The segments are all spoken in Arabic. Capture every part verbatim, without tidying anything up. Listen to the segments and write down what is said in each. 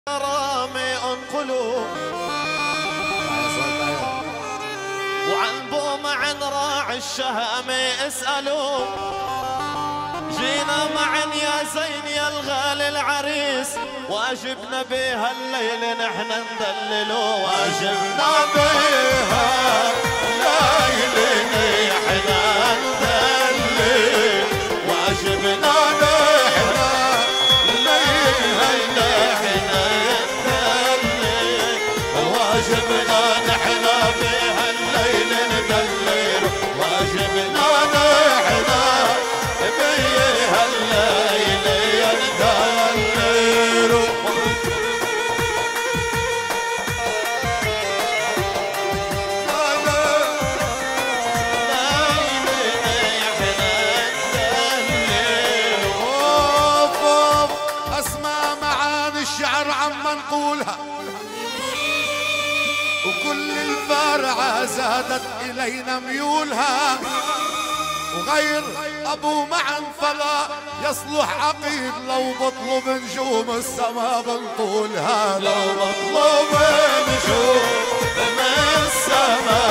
رامي انقلوا وعن بوم عن راعي الشهم اسألوا. جينا معا يا زين يا الغالي العريس واجبنا بها الليل نحن ندللوا. واجبنا بها الليل نحن ندلل. واجبنا بها الليل نحن ندلل. واجبنا نحن بها الليل ندلل. واجبنا نحن بها الليل ندلل. اسمع معاني الشعر عما نقولها وكل الفارعة زادت إلينا ميولها. وغير أبو معن فلا يصلح عقيد لو بطلب نجوم السما بنطولها. لو بطلب نجوم السما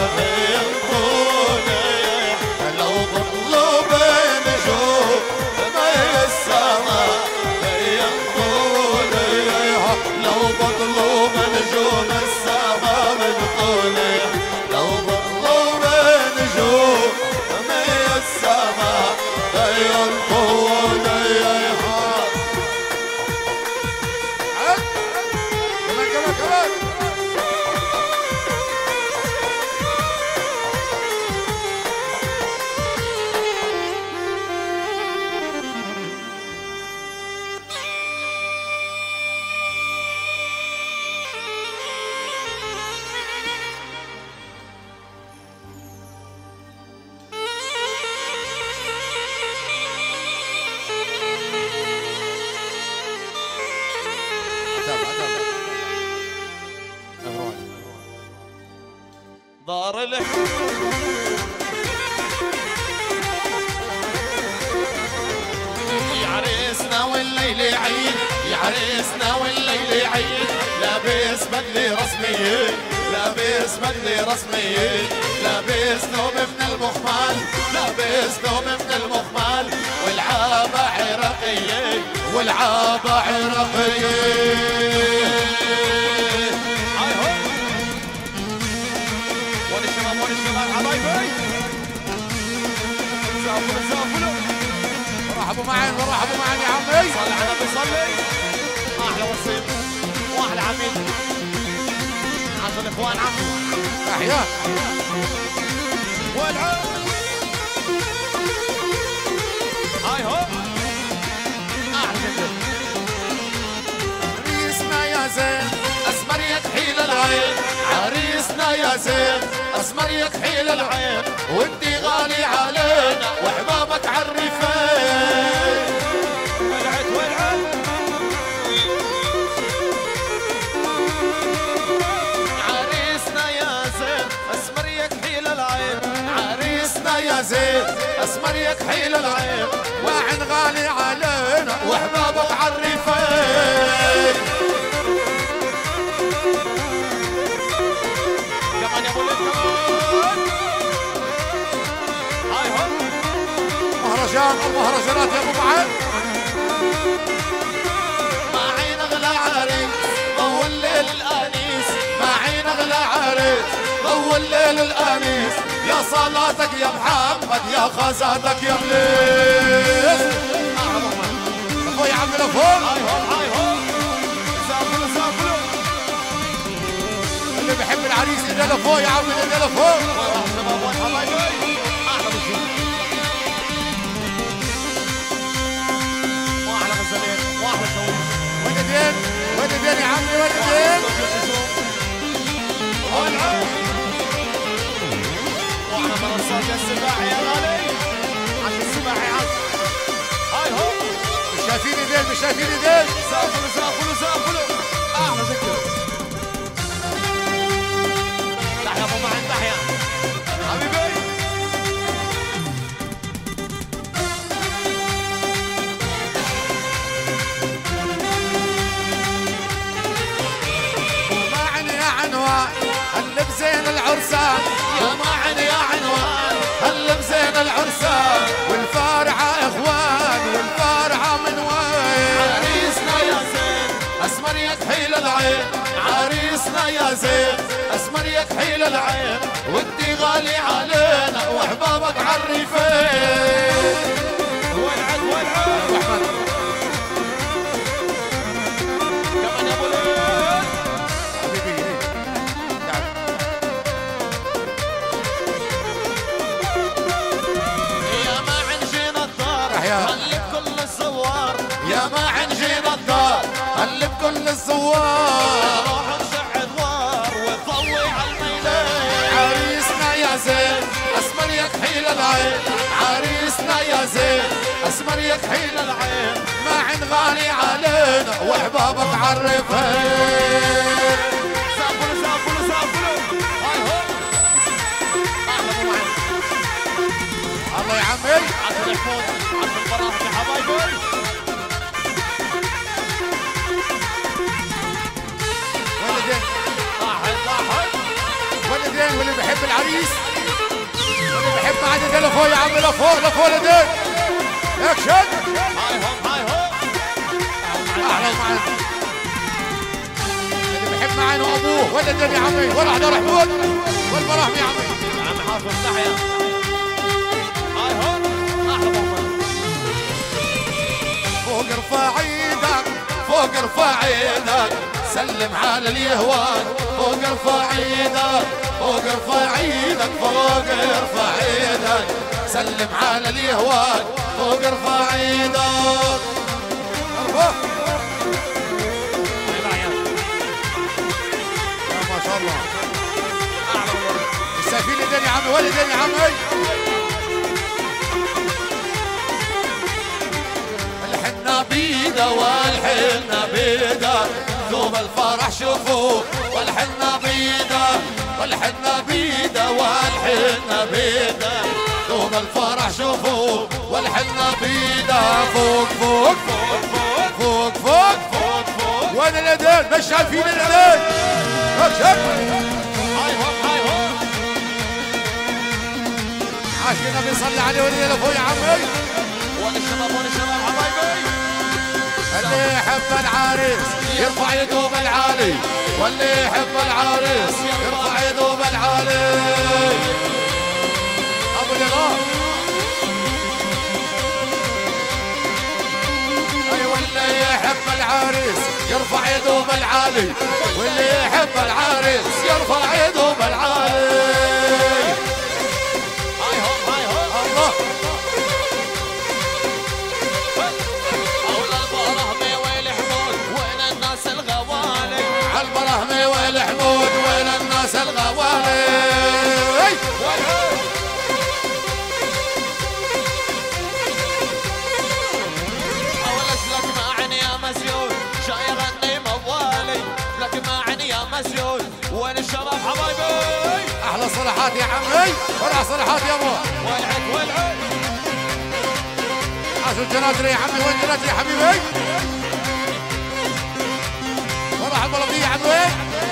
بنطولها. لو بطلب نجوم السما بنطولها. لو بطلب نجوم السما بنطولها. لو بطلب نجوم السما بنطولها. كمان كمان كمان دار الحب يا عريسنا والليل عيد. يا عريسنا والليل عيد. لابس بدلي رسمية. لابس بدلي رسمية. لابس ثوب من المخمال. لابس ثوب من المخمال. والعابة عراقية. والعابة عراقية. مرحبا معي مرحبا معي يا عمي. صلي على النبي صلي. احلى وصيف واحلى عميد عشان الاخوان عمي. تحية والعود هاي هو احلى جدا. عريسنا يا زين اسمر يكحيل العين. عريسنا يا زين اسمر يكحيل العين. وانتي غالي علينا واحبابك عالرفين. ولعت ولعت عريسنا يا زين اسمر يكحيل العين. عريسنا يا زين اسمر يكحيل العين. واحد غالي علينا واحبابك عالرفين. كمان يا ابو الليل كمان. هاي هو مهرجان المهرجانات يا ابو معين. معين اغلى عريس ضو الليل الانيس. معين اغلى عريس ضو الليل الانيس. يا صلاتك يا محمد يا خزاتك يا بليس. لفوق يا عمي لفوق. هاي هو هاي هو سافلوا سافلوا. اللي بحب العريس ايديه لفوق يا عمي ايديه لفوق. شباب والحبايبي احلى بشوف واحلى غزالين واحلى شويش. وين ايدين وين ايدين يا عمي وين ايدين. والعود واحلى منصات يا السباعي يا غالي. عشان السباعي عاد هاي هو مش شايفين ايدين مش شايفين ايدين. سافلوا سافلوا سافلوا احلى ذكر. تحيا ابو معين تحيا حبيبي. العنوان اللي بزين العرسان يا معن يا عنوان اللي بزين العرسان والفارعة اخوان والفارعة من وين عريسنا يا زين اسمر يكحيل العين عريسنا يا زين اسمر يكحيل العين ودي غالي علينا واحبابك عالريفين والعد والعد كمان يا ابو ليل حبيبي يا ما عنجينا الدار هل بكل الزوار يا ما عنجينا الدار هل بكل الزوار روح نشع ادوار وتضوي عالميلين عريسنا يا زين اسمر يكحيل العين عريسنا يا زين اسمر يكحيل العين ما عن غالي علينا واحبابك عرفين سافلوا سافلوا سافلوا هاي هو اهلا ابو معين الله يا عمي عبد الحمود عبد الفراح يا حبايبي ولدين واحد واحد ولدين واللي بحب العريس واللي بحب ما عاد لفوق يا عمي لفوق لفوق ولدين اكشن هاي هو هاي هو اهلا معنا اللي بحب معانا ابوه ولدين يا عمي ولا عبد الرحمن والبراهم يا عمي يا عم حافظ تحيا هاي هو احلى محمد فوق ارفع ايدك فوق ارفع ايدك سلم على اليهوان فوق ارفع ايدك فوق ارفع ايدك فوق ارفع ايدك سلم على اليهوان فوق ارفع ايدك ارفع يا ما شاء الله السفينة دين يا عمي ولدين يا عمي الحنا بيده والحنا بيده ثوب الفرح شوفوا والحنا بيده والحنا بيده والحنا بيده ثوب الفرح شوفوا والحنا بيده فوق فوق فوق فوق فوق فوق فوق وين اليدين مش شايفين اليدين اكشن هاي هو هاي هو عاشق النبي صلي عليه ولدين لفوق يا عمي وين الشباب وين الشباب حبايبي اللي يحب العريس يرفع يده بالعالي واللي يحب العريس يرفع يده بالعالي ابو اليغار اي واللي يحب العريس يرفع يده بالعالي واللي يحب العريس يرفع يده بالعالي هاي هو هاي هو الله اولى البرهمي ويل حمود وين الناس الغوالي عالبرهمي والحمود وين الناس الغوالي اولش لك معن يا مسيون جاي اغني موالي لك معن يا مسيون وين الشباب حبايبي احلى صلاحات يا عمي ولا صلاحات يا ابو والعد والعد عاشوا الجنادري يا عمي وين الجنادري يا حبيبي وراح البلطية يا عمي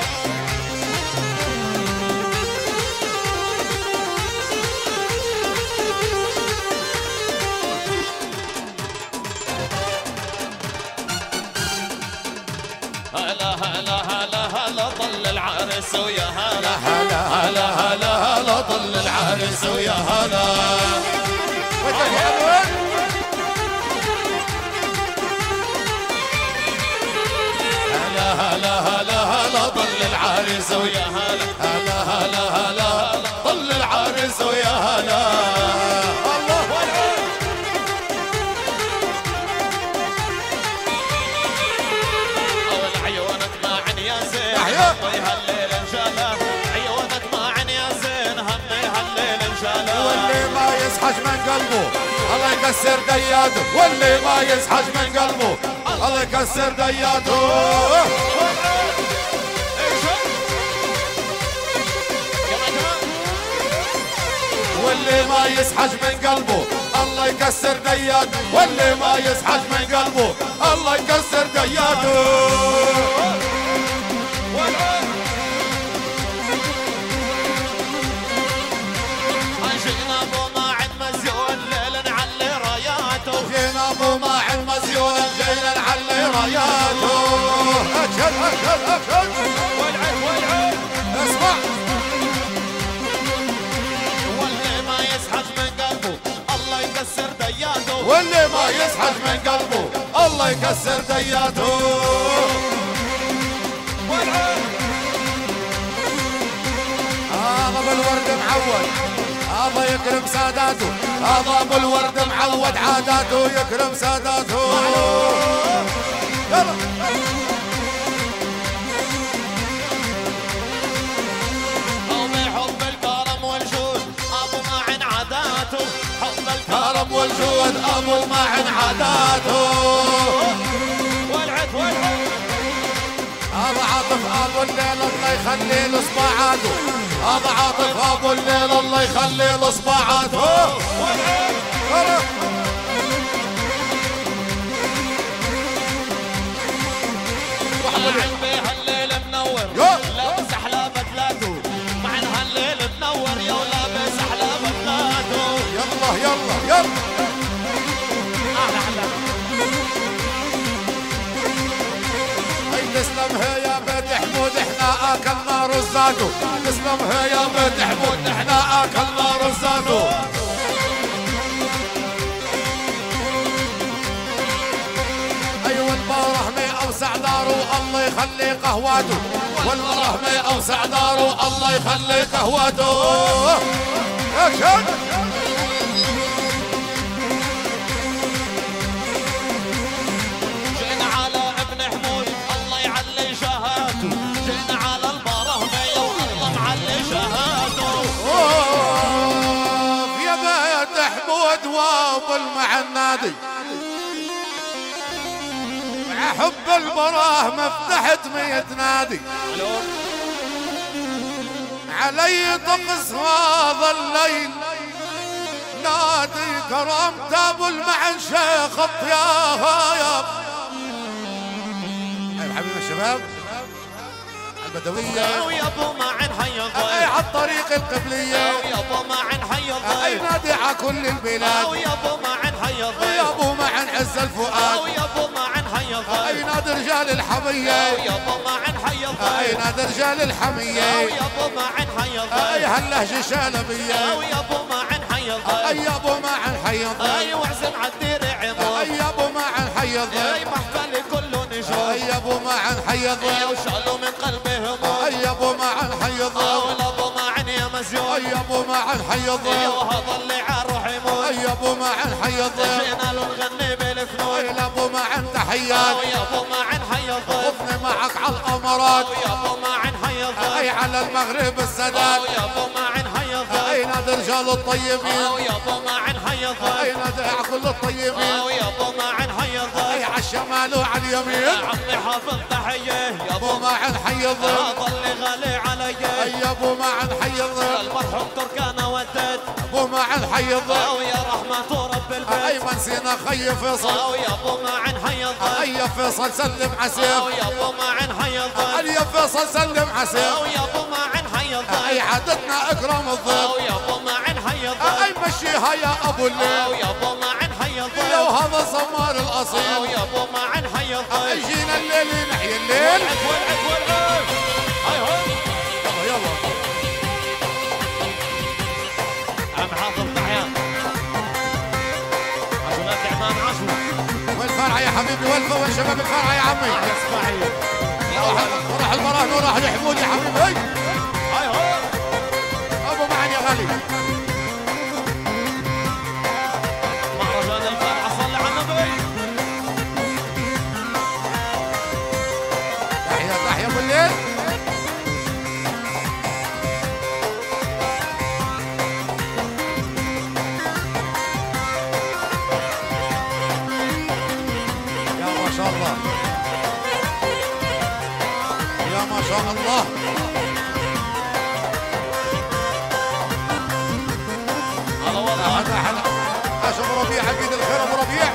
هلا هلا هلا هلا ضل العرس ويا هلا هلا هلا هلا هلا ضل العرس ويا هلا وين يا عمي هلا هلا هلا هلا ضل العرس ويا هلا هلا هلا هلا هلا ضل العرس ويا هلا الله اول عيونك معن يا زين تحية. همي هالليل ان شاء الله عيونك معن يا زين همي هالليل ان شاء الله واللي ما يصحش من قلبه الله يكسر دياته واللي ما يصحش من قلبه الله يكسر دياته واللي ما يصحش من قلبه الله يكسر دياته واللي ما يصحش من قلبه الله يكسر دياته اكشن اكشن اكشن والعين والعين اسمع واللي ما يسحج من قلبه الله يكسر دياته واللي ما يسحج من قلبه الله يكسر دياته والعين هذا بالورد معود هذا يكرم ساداته هذا بالورد معود عاداته يكرم ساداته يلا او بحب الكرم والجود ابو معن عاداته حب الكرم كرم والجود ابو المعن عاداته والعد والعد هذا عاطف ابو الليل الله يخلي له صباعاته هذا عاطف ابو الليل الله يخلي له صباعاته والعد معن بهالليل منور لابس احلى بدلاته معن هالليل منور يا ولابس احلى بدلاته يلا يلا يلا احلى احلى تسلم هي يا بيت حمود احنا اكلنا رزاته تسلم هي يا بيت حمود احنا اكلنا رزاته ايوه المرحمي اوسع داره الله يخلي قهواته والمرحمي اوسع داره الله يخلي قهواته اكشن جينا على ابن حمود الله يعلي شهاته جينا على البرهمية والله معلي شهاته اوف يا بيت حمود وابو المعنادي حب البراهمة فتحت مية نادي علي طقس هذا الليل نادي كرمت ابو المعن شيخ الطياها يا حبيبي الشباب البدوية ويا ابو معن حي اي الضيف على الطريق القبلية ويا ابو معن حي اي الضيف نادي على كل البلاد ويا ابو معن حي يا الضيف ابو معن عز الفؤاد ويا ابو معن حي اي الضيف نادي رجال الحمية ويا ابو معن حي اي الضيف نادي رجال الحمية ويا ابو معن حي اي الضيف هاللهجة شلبية ويا ابو معن حي اي الضيف ابو معن حي الضيف اي وعزم عالدير عظام اي ابو معن حي اي الضيف محفل كله نجوم اي ابو معن حي يا الضيف وشالوا من قلبي هموم اي ابو معن حي الضيف ولا ابو معن يا مزيون اي ابو معن حي يا الضيف وهذا اللي عالروح يموت اي ابو معن حي الضيف جينا له نغني بالفنون اي ابو معن تحيات ويا ابو معن حي الضيف خذني معك على الامارات ويا ابو معن حي اي الضيف على المغرب السادات ويا ابو معن حي الضيف اي نادي رجال الطيبين ويا ابو معن حي اي الضيف نادي على كل الطيبين ويا ابو معن حي اي الضيف على الشمال وعلى اليمين عمي حافظ تحيه يا ابو ابو معن حي الضيف هذا اللي غالي علي اي ابو معن حي الضيف المرحوم تركانا ودت ابو معن حي الضيف ويا رحمة رب اي البيت ما نسينا خي فيصل ويا ابو معن حي الضيف اي فيصل سلم عسيف ويا ابو معن حي الضيف اي فيصل سلم عسيف ويا ابو معن حي اي الضيف عادتنا اكرم الضيف ويا ابو معن حي الضيف اي مشيها يا ابو الليل ويا ابو معن حي يا الضيف وهذا الزمار الاصيل ويا ابو معن حي الضيف يجينا الليل نحيي الليل والعد والعد والعد هاي هو يلا يلا عم حافظ تحيان عجلات عمان عشوة والفرع يا حبيبي والفا وين شباب الفرع يا عمي اسمعي راح راح البراهن وراح الحمود يا حبيبي هاي هو ابو معن يا غالي مهرجان الفرع صلي على النبي تحية تحية بالليل يا ما شاء الله يا ما شاء الله هلا والله هلا هلا اشوف ربيع عقيد الخير ابو ربيع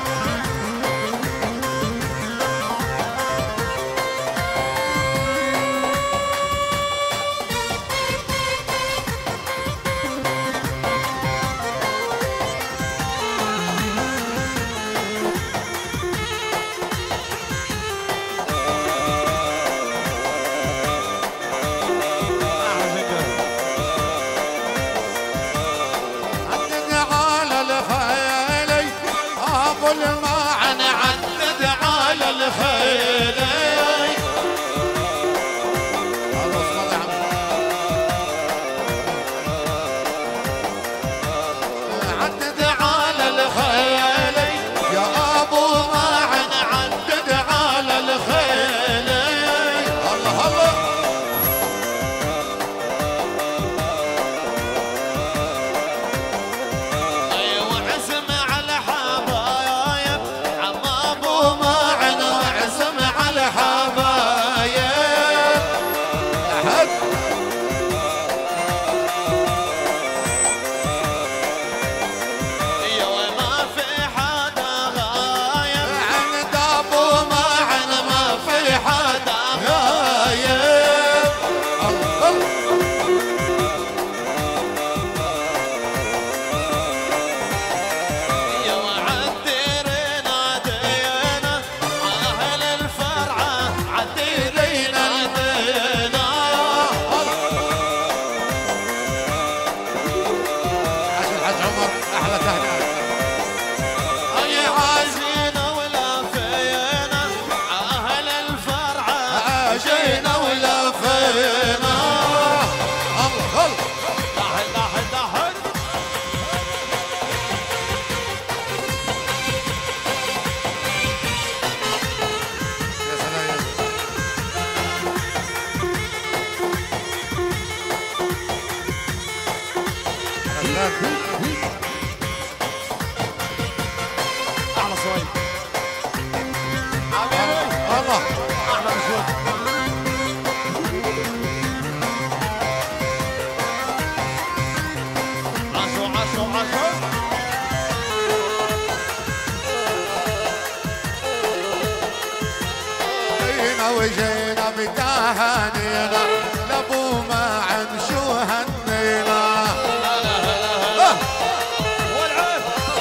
احلى صويب الله احلى مشوار. عشو عشو عشو جينا وجينا بتهانينا لابو ما عن شو هنينا والعب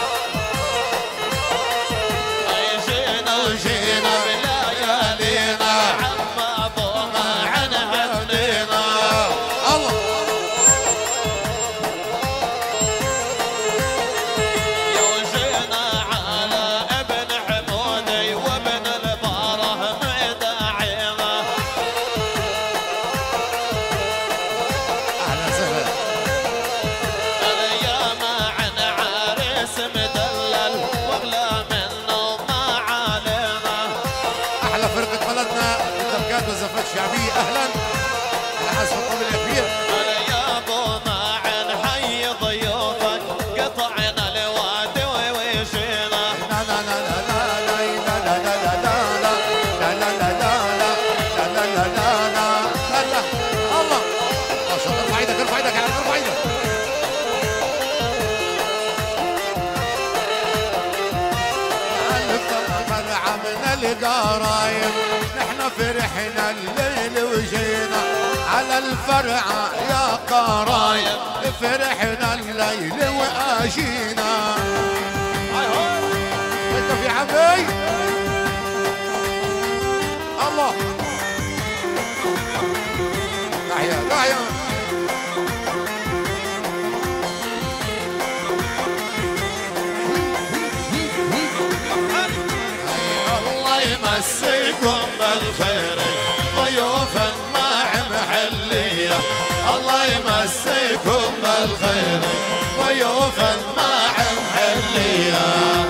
جينا وجينا بليالينا عم ابو ما عن هنينا. الله يوجينا على ابن حمودي وابن الباره مداعينا. اهلا وسهلا الايام عن عريس مدلل واغلى منه ما علينا. احلى فرقه بلدنا الدبكات والزفات الشعبيه. اهلا على حسب الطبل الكبير. انا يا ابو معن حي ضيوفك قطعنا الوادي ويشينا. لا لا لا لا لا لا لا لا لا لا لا لا لا لا لا لا لا لا لا الله ما شاء الله. ارفع ايدك ارفع ايدك ارفع ايدك. فرعة من القرايب نحن فرحنا الليل وجينا على الفرعة يا قرايب فرحنا الليل واجينا. انت في عمي الله داعية داعية الله يمسيكم بالخير ضيوفا ما محليه. الله يمسيكم بالخير ضيوفا ما محليه.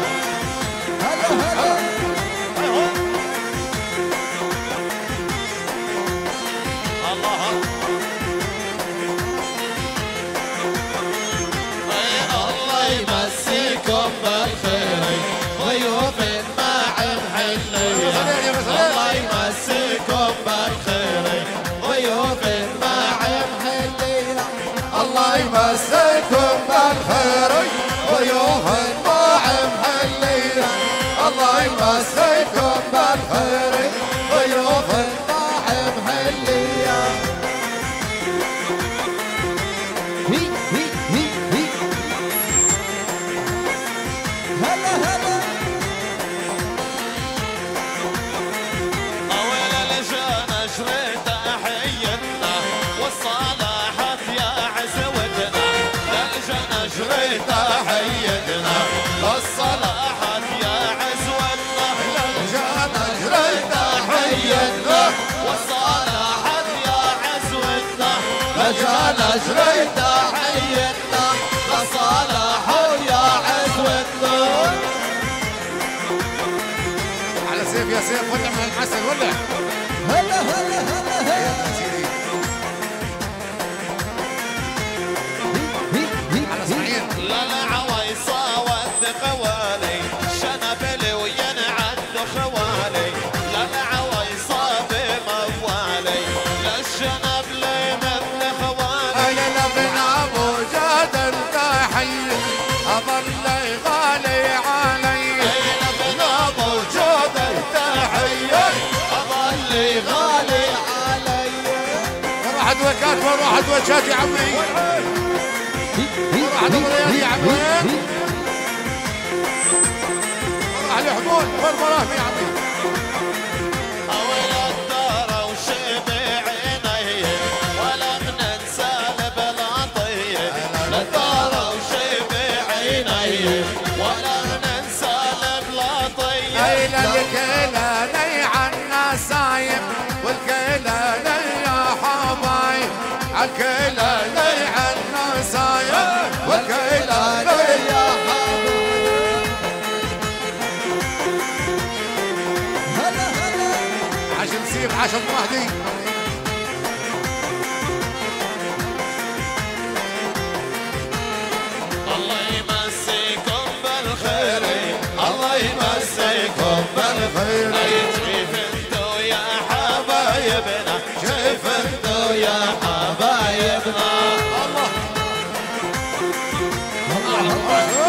الله يمسيكم بالخير ضيوف ما محليه. الله يمسيكم بالخير ضيوف ما محليه. الله يمسيكم بالخير ضيوف ما محلية. الله يمسيكم بالخير ضيوف ما محلية. هي هي هي هي هلا هلا طويل لجان شريت حيتنا والصلاحات يا عزوتنا. لجان شريت حيتنا والصلاحات يا عزوتنا. جانا جريت حيتنا والصلاحات يا عزوتنا. جانا جريت حيتنا لصالح يا عزوتنا. على سيف يا سيف ولع من الحسن ولع. هلا هلا هلا هلا راحت وكات وين راحت وكات يا عمي؟ وين راحت الرياض يا عمي؟ وين؟ راح الحمول وين المراهم يا عمي؟ أول الدار وشبع عيني ولا بننسى البلاطية الدار وشبع عيني ولا بننسى البلاطية ليلى الكيلاني عنا سايب والكيلاني يا حبايب الكيلاني عنا سايب والكيلاني يا حبايب عشان نسيب عشان مهدي الله يمسيكم بالخير الله يمسيكم بالخير كيف انتو يا حبايبنا كيف انتو يا حبايبنا الله الله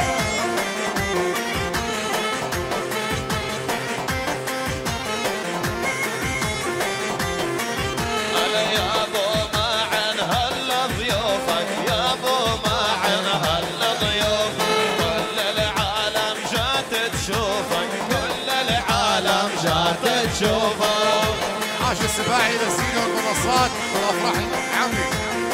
هلا يا ابو معن هلا ضيوفك يا ابو معن هلا ضيوفك كل العالم جات تشوفك كل العالم جات تشوفك عاش السباعي للسينما والمنصات والافراح عمي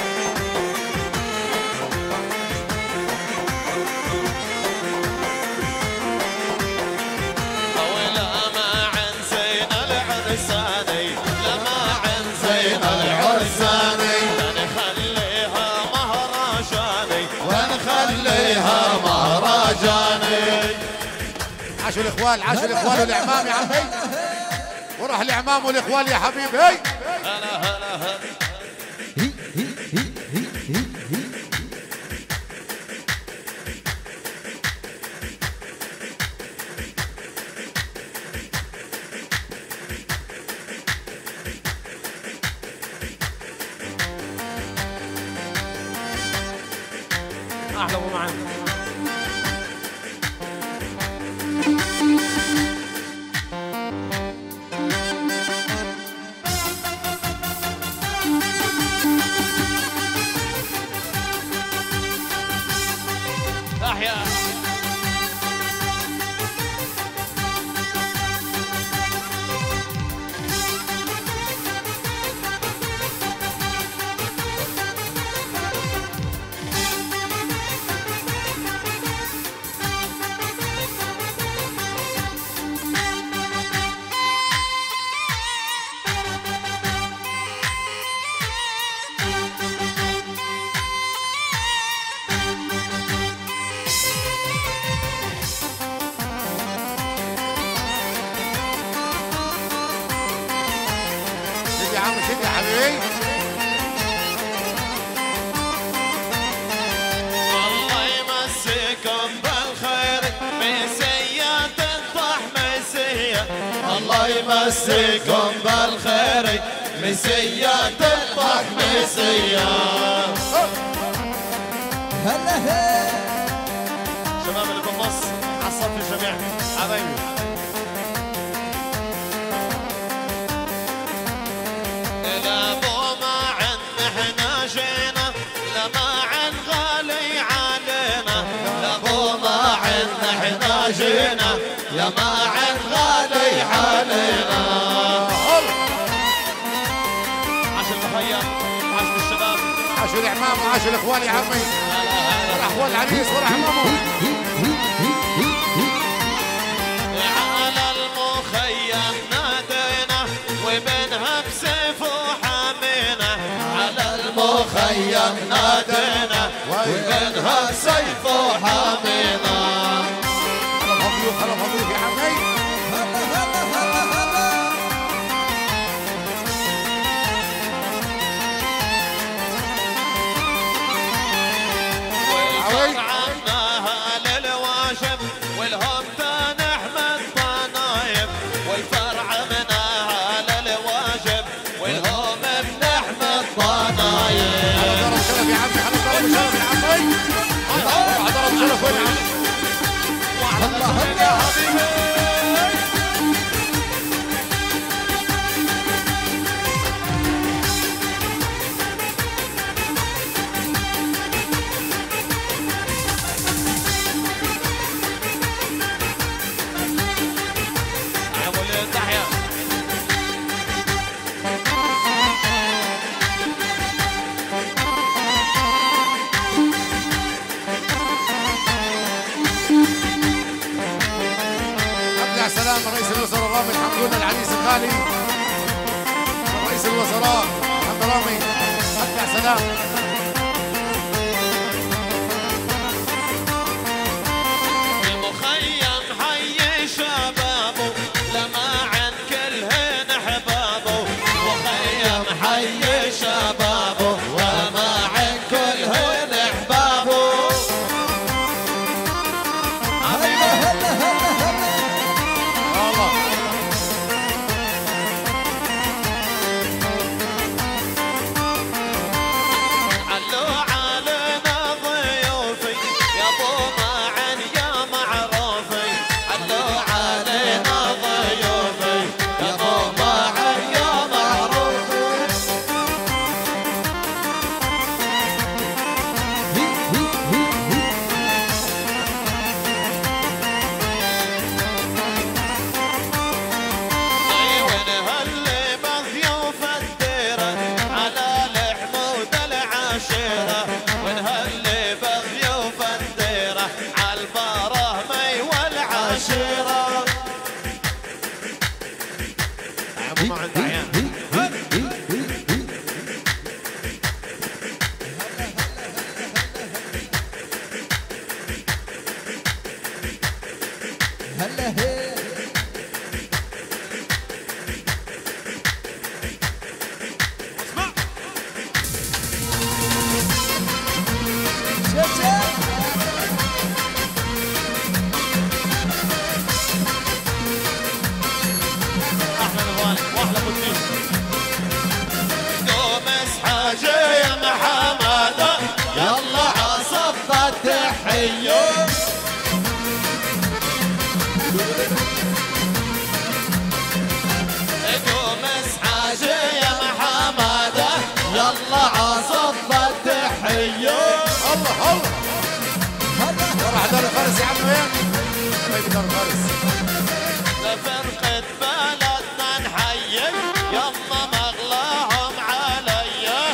ولا ما عن زين العرساني لما عن زين العرساني نخليها مهرجاني ونخليها مهرجاني عاشوا الاخوان عاشوا الاخوان والاعمام يا عمي وراح الاعمام والاخوان يا حبيبي هي هلا هلا هلا احلى ابو معن احيا شد يا عم شد يا حبيبي الله يمسيكم بالخير مسيات الطحمسية الله يمسيكم بالخير مسيات الطحمسية شباب اللي بالنص عصب الجميع حبايبي لابو معن احنا جينا لمعن غالي علينا لابو معن احنا جينا يا معن غالي علينا عشان المخيم عشان الشباب عاشوا الاعمام وعاشوا الاخوان يا عمي وراح اخوان العريس وراح عمامه على المخيم نادينا وبنها بسيف وحامينا على المخيم نادينا وبنها بسيف وحامينا خلف مبروك خلف مبروك يا عمي فرعناها للواجب والهم نحمد طنايب ويفرعناها للواجب والهم بنحمد طنايب على ضرب شرف يا عمي على ضرب شرف يا عمي على ضرب شرف وين يا عمي اخونا العريس الغالي رئيس الوزراء محمد رامي ابدع سلام. المخيم حي شبابه لما عن كلهن احبابه، مخيم حي شبابه لما عن كلهن احبابه. فارس يا عم وين؟ حبيبي دار فارس. لفرقة بلدنا نحيي يما مغلاهم عليا.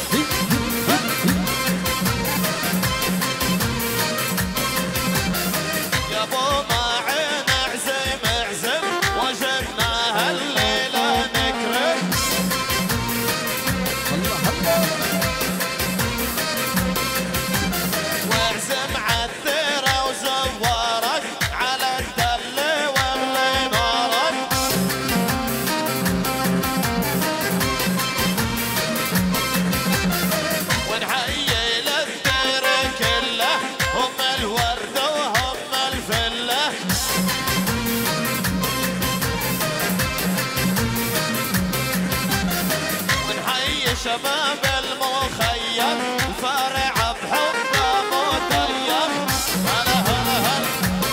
يا ابو معين اعزم اعزم وجبنا هالليلة نكرم. واعزم عالديرة وزوارك على الدل واللي نارك. ونحيي للدير كله هم الورد وهم الفله. ونحيي شباب المخيم الفارع بحبه متيم. هلا هلا هلا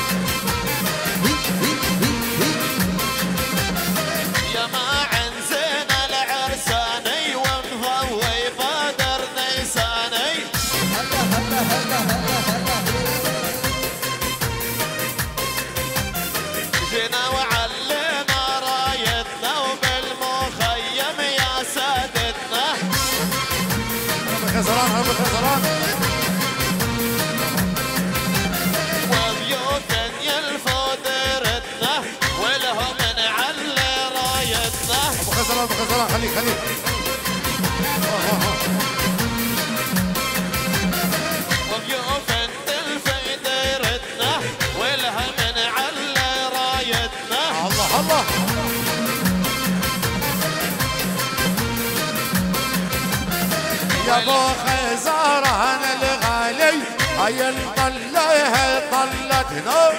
يا معن زين العرساني ومضوي بدر نيساني. جينا وعلينا رايتنا وبالمخيم يا سادتنا. خزران هرب خزران. وضيوف يلفوا ديرتنا ولهم نعلي رايتنا. ابو خزران ابو خزران خليك خليك. وضيوف تلفي ديرتنا ولهم نعلي رايتنا. الله الله. يا ابو خزران الغالي هاي الطلة طلتنا.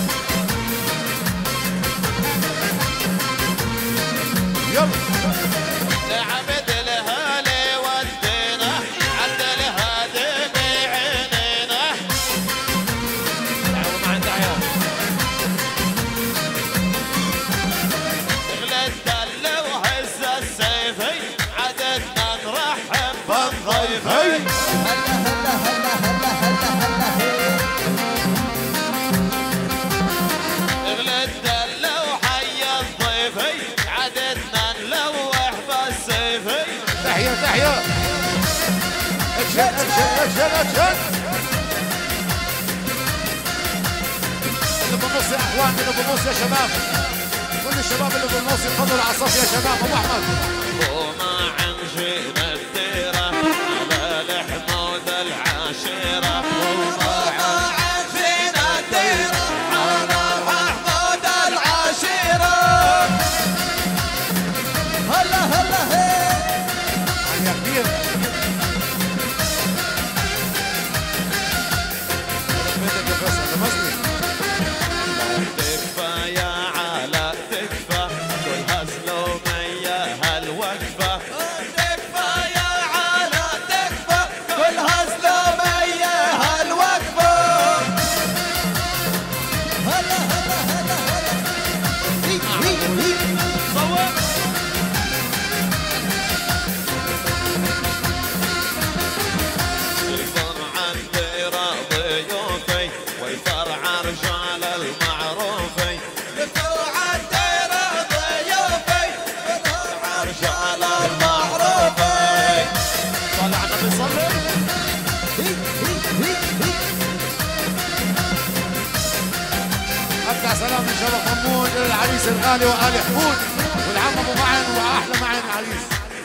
يلا لعبد الهالي ودينا عد الهادي بعينينا. تعالوا مع الدعيات. اغلى الدل وهز السيفي عددنا نرحب بالضيفي. اغلى الدل وحي الضيفي عددنا نلوح بالسيفي. تحية تحية. اكشن اكشن اكشن اكشن. اللي بالنص يا اخوان اللي بالنص يا شباب. كل الشباب اللي بالنص يتفضلوا على الصف يا شباب. ابو احمد وما عمشينا الديره على الحمود العشيره وما عمشينا الديره على الحمود العشيره. هلا هلا هي يا كبير بيتك يا فيصل يا مصري. تكفى يا علا تكفى كل هالسلومية هالوقفة. تكفى يا علا تكفى كل هالسلومية هالوقفة. هلا هلا هلا هلا هي هي هي صور. الفرع الديرة ضيوفي والفرع رجال المعروفي. الفرع الديرة ضيوفي والفرع رجال المعروفي. صلى على النبي صلي. ابدع سلام من شباب حمود للعريس الغالي وآل حمود والعم ابو معن واحلى معن عريس.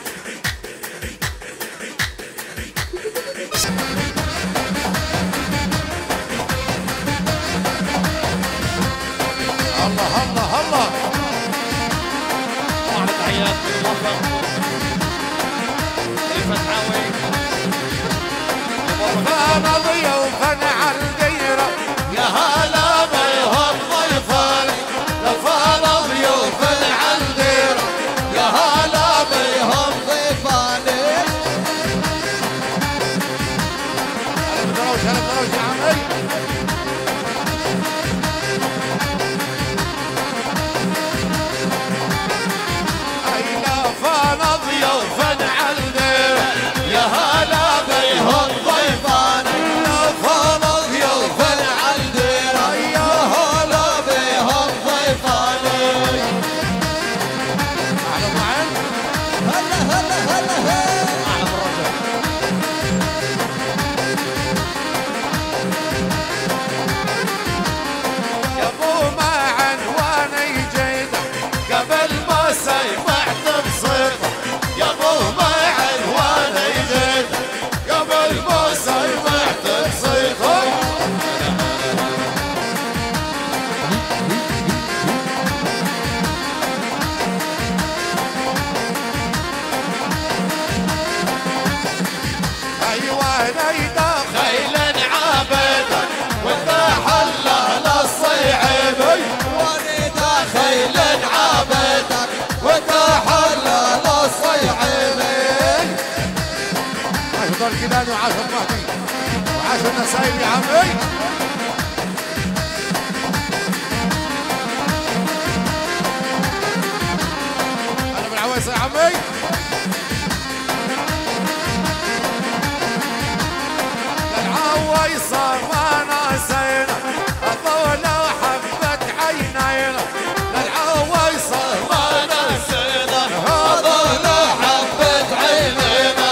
الله الله الله. طبعا تحيات بالوفا الفتحاوي. فانا ضيوفا على الديره يا هلا بيهم ضيفان. فانا ضيوفا على الديره يا هلا بيهم ضيفان. هلا بدروش هلا بدروش يا عمي. فانا ضيوفا على الديره يا هلا بيهم ضيفان. فانا ضيوفا على الديرة يا هلا بيهم ضيفان. احلى معن. هلا هلا هلا هلا اعلى بالرجل. يا ابو معن وانا جيده قبل ما سيفحت بصيته. يا ابو معن وانا جيت قبل ما سمعت بصيته. ايوه نيدا خيل عابدك وانت حله للصيعبي. وانا خيل عابدك وانت حله للصيعبي. عاش دار كيلاني وعاش المهدي وعاش النسايب يا عمي. انا بالعويس يا عمي. العويصة ما نسينا الضولة وحبت عينينا. العويصة ما نسينا هذول حبة عينينا.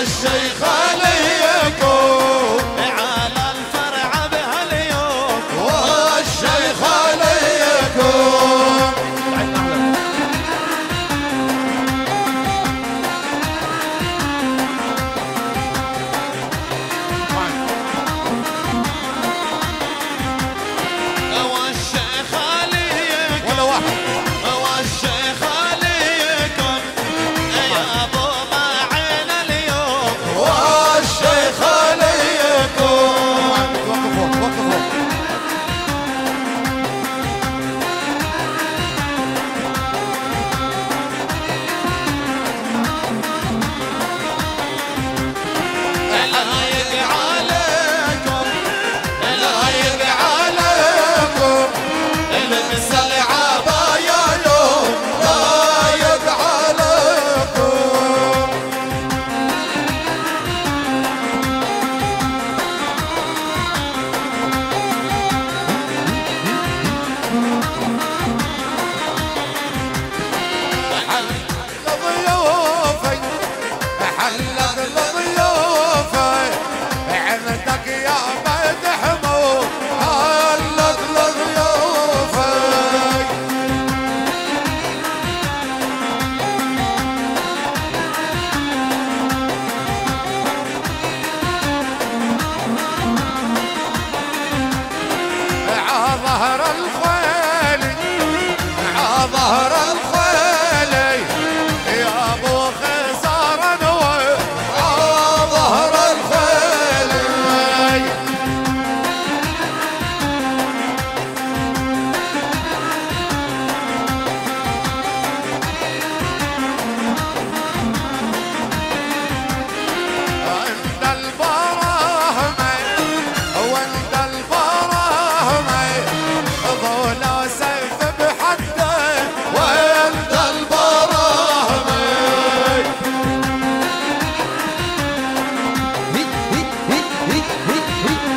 والشيخ عليكم على الفرع بهاليوم والشيخ عليكم والشيخ عليكم ولا واحد والشيخ عليكم يا ابو معين اليوم والشيخ عليكم وقفوا وقفوا لايق عليكم لايق عليكم لبس العباية يوم لايق عليكم لضيوفي حلق لضيوفي عندك يا مدحمو حلق لضيوفي عظهر الخيل عظهر الخيل يا ابو خسارة نوي عظهر الخيل عند البراهمة وعند البراهمة ضولا سيف بحده وعند البراهمة هيك هيك هيك هيك هيك هيك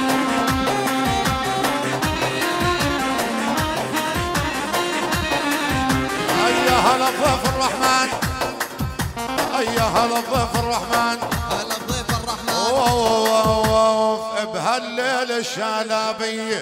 أيها الضيف الرحمن أيها الضيف الرحمن هلا بضيف الرحمن أوف بهالليل الشلابية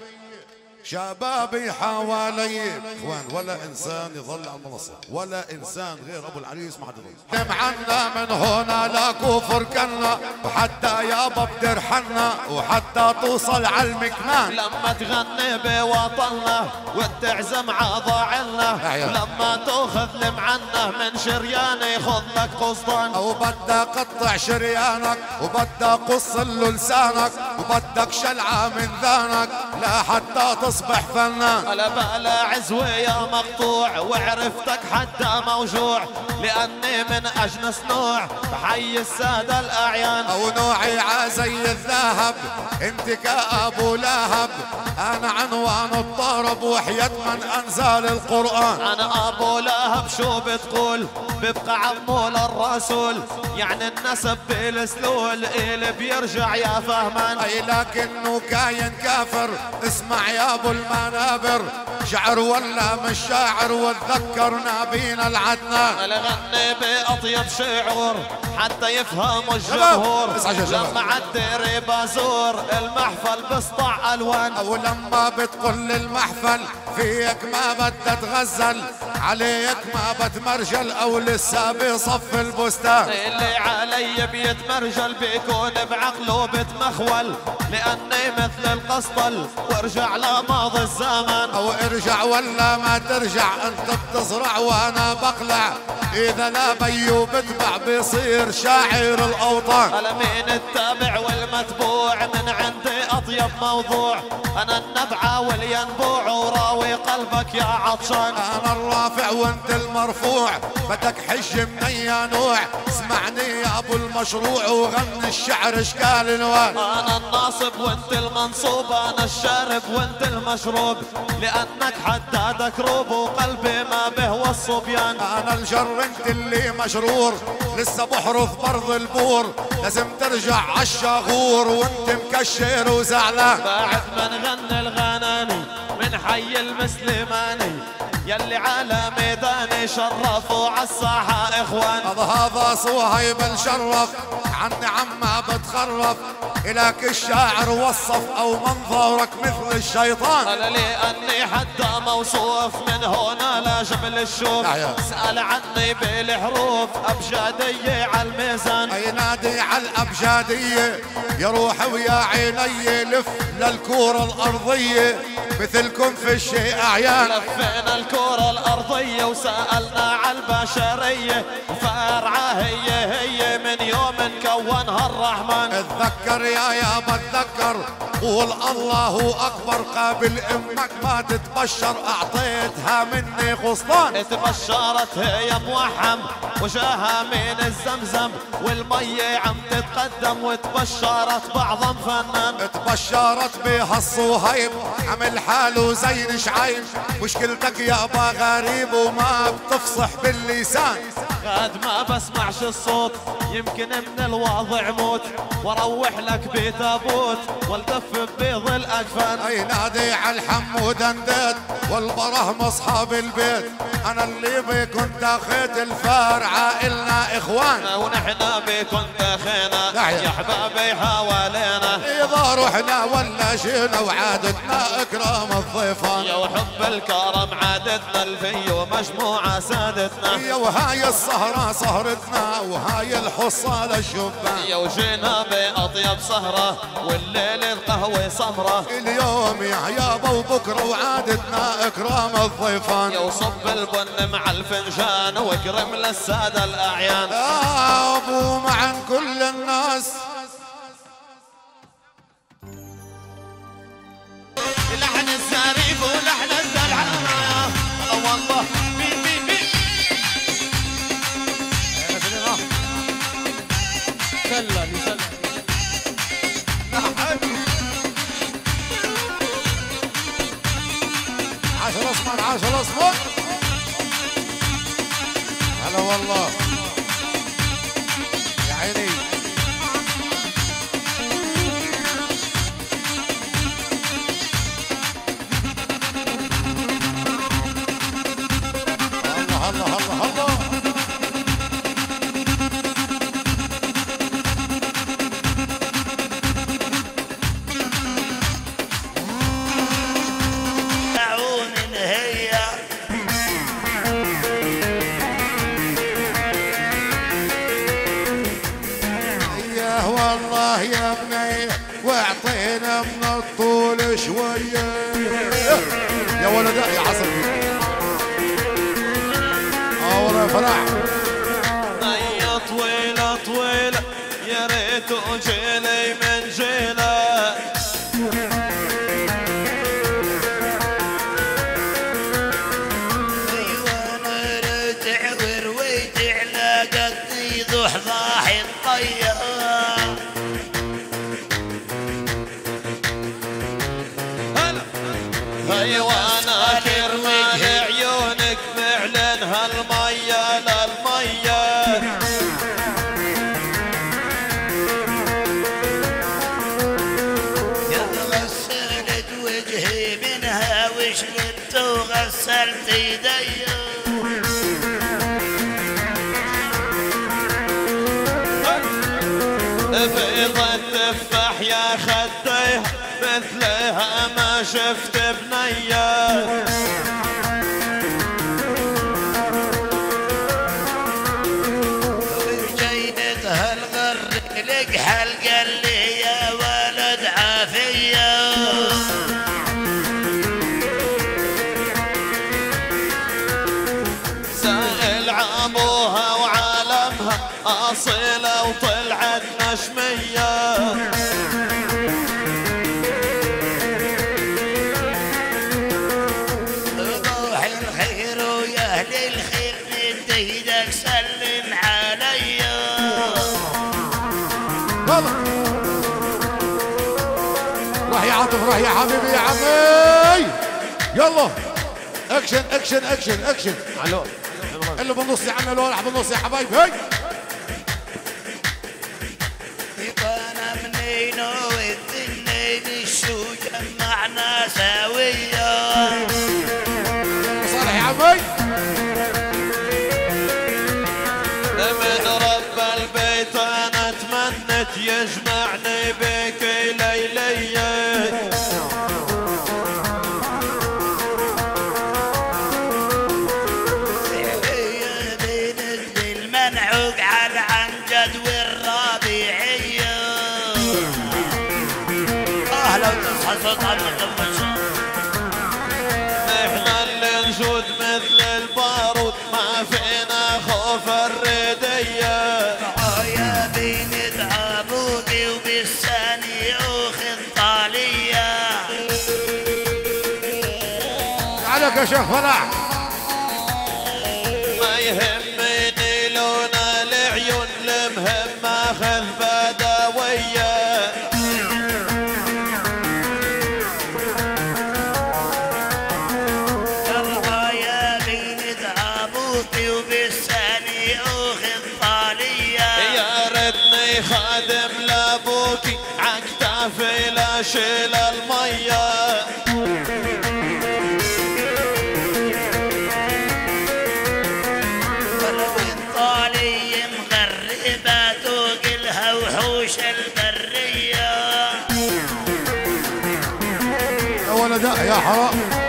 شبابي حوالي اخوان ولا انسان يظل على المنصه ولا انسان غير ابو العريس ما حد يظل معنا من هنا لا كفر كنا وحتى يابا بدر حنا وحتى توصل على المكمان لما تغني بوطننا وتعزم عضاعنا أيوة. لما تاخذ لمعنا من شريان يخذ لك قسطن او بدك قطع شريانك وبدك قص له لسانك وبدك شلعه من ذانك لا حتى تصبح فنان على بلا عزوة يا مقطوع وعرفتك حتى موجوع لأني من أجنس نوع بحي السادة الأعيان او نوعي عزي الذهب انت كابو لهب انا عنوان الطرب وحياة من انزل القران أنا أبو لهب شو بتقول ببقى عمول الرسول يعني النسب بالسلول اللي بيرجع يا فهمان اي لكنه كاين كافر اسمع يا ابو المنابر شعر ولا مش شاعر وتذكرنا بينا العدنان الغني بأطيب شعور حتى يفهم الجمهور اسعى يا شباب. لما عالديري بزور المحفل بسطع ألوان او لما بتقول المحفل فيك ما بدها تغزل عليك ما بتمرجل او لسه بصف البستان اللي علي بيتمرجل بيكون بعقله بتمخول لأني مثل القسطل وارجع لماضي الزمن او ارجع ولا ما ترجع انت بتزرع وانا بقلع اذا لا بيو بتبع بيصير شاعر الاوطان على مين التابع والمتبوع من عندي أطيب موضوع أنا النبعة والينبوع وراوي قلبك يا عطشان انا الرافع وانت المرفوع بدك حج من اي نوع اسمعني يا ابو المشروع وغني الشعر اشكال الوان أنا الناصب وانت المنصوب أنا الشارب وانت المشروب لأنك حدادك روب وقلبي ما به الصبيان انا الجر انت اللي مشرور لسه بحرث برض البور لازم ترجع عالشاغور وانت مكشر وزعلان بعد ما نغني الغناني من حي المسلماني يلي على ميدان شرفوا عالساحة اخوان. هذا هذا صهيب الشرف عن عما بتخرف، إلك الشاعر وصف أو منظرك مثل الشيطان. قال لي أني حتى موصوف من هنا لجبل الشوف، سأل عني بالحروف أبجدية على الميزان. أي نادي على الأبجدية يا روح ويا عيني، لف للكورة الأرضية مثلكم في الشيء أعيان. لفينا الكورة الأرضية وسألنا على البشرية، وفارعة هي هي من يوم كونها الرحمن. اتذكر يا يا بتذكر، قول الله أكبر، قابل أمك ما تتبشر، أعطيتها مني غصطان. اتبشرت هي موحم وجاها من الزمزم، والمية عم تتقدم وتبشرت بعضا فنان. اتبشرت بها الصهيب عمل حاله زي نشعيب، مشكلتك يابا غريب وما بتفصح باللسان. قد ما بسمعش الصوت يمكن من الوضع موت، واروح لك بتابوت والدف ببيض الاكفان. اي نادي على الحمود انديت والبره مصحاب البيت، انا اللي بكون داخيت الفارعه النا اخوان. ونحن بكون داخينا يا حبابي حوالينا، اذا رحنا ولا جينا وعادتنا اكرام الضيفان. يا وحب الكرم عادتنا الفي ومجموعه سادتنا، يا وهاي السهره سهرتنا وهاي الحصه للشبان. يا وجينا باطيب سهره والليل القهوه سمره، اليوم يا يابا وبكره وعادتنا اكرام الضيفان. يا وصب البن مع الفنجان واكرم للساده الاعيان. يا ابو معا كل الناس لحن الزريف ولحن الدلعانة والله مين مين مين سلم يسلم. عشر اصمر عشر اصمر. هلا والله يا عيني. الله الله الله الله. والله يا بني واعطينا من الطول شويه يا ولد يا عصر. اه والله يا فرح. يا طويله طويله يا ريت اجيلي من جيله، ايوه نار تعبر وتعلى قد ضحضاح الطيار. ايوه انا كرمال عيونك معلن هالميه للميه، يا غسلت وجهي منها وشربت وغسلت يدي. بيضة تفاح يا خديها مثلها ما شفت بنيه، وجينتها الغرق لك حلقة اللي يا ولد عافية. سائل عموها وعالمها أصيلة وطلعت نشمية، روح الخير ويا اهل الخير من ايدك سلم عليا. والله راح يا عاطف راح يا حبيبي يا عمي. يلا اكشن اكشن اكشن اكشن. علو اللي بالنص يا عمي الورع بالنص يا حبايبي. هي انا منين والدنيا شو جمعنا سويا. صالح يا عمي من رب البيت انا تمنيت يجمعني بك ليلية بالمنعوق على العنجد والربيعية اه لو تصحى صوتها من احنا اللي نجود مثل البارود ما فينا خوف الردية يا بنت ابوكي وبالثاني اخذ طالية عليك يا شيخ فرح ما يهمني لون العيون المهم اخذ بدوية يا بنت ابوكي وبالثاني اخذ طالية يا ريتني خادم لابوكي عكتافي لا شيل المية طالي مغربة توقلها وحوش البرية يا ولداء يا حرام